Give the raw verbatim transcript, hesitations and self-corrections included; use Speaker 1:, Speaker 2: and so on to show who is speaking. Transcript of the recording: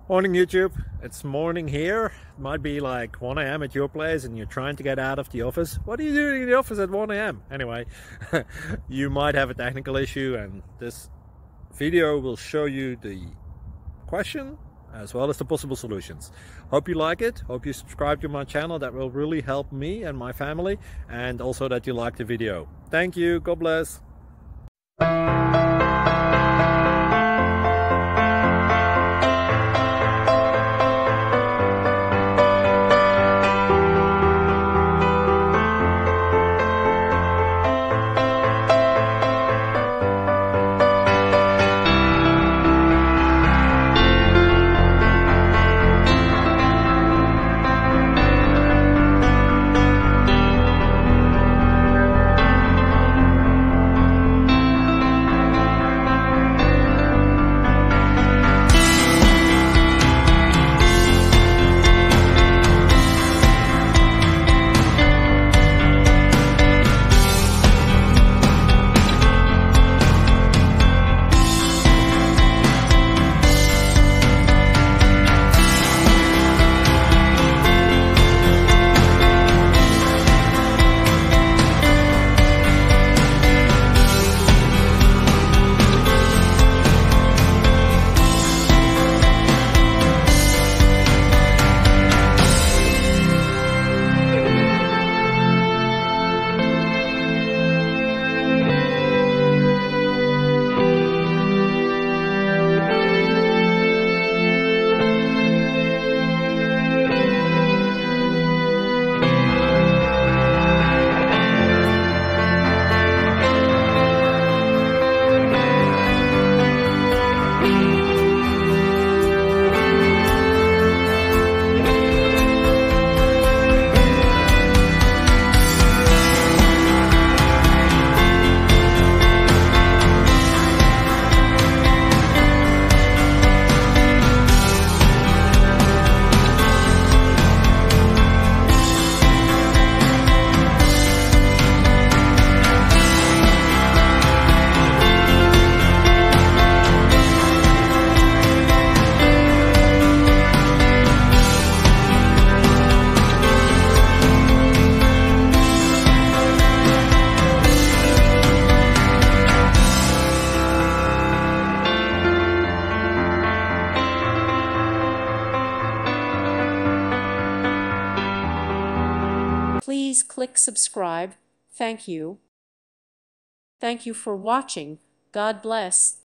Speaker 1: Morning YouTube, it's morning here. It might be like one A M at your place and you're trying to get out of the office. What are you doing in the office at one A M? Anyway, you might have a technical issue and this video will show you the question as well as the possible solutions. Hope you like it, hope you subscribe to my channel. That will really help me and my family, and also that you like the video. Thank you, God bless.
Speaker 2: Please click subscribe. Thank you. Thank you for watching. God bless.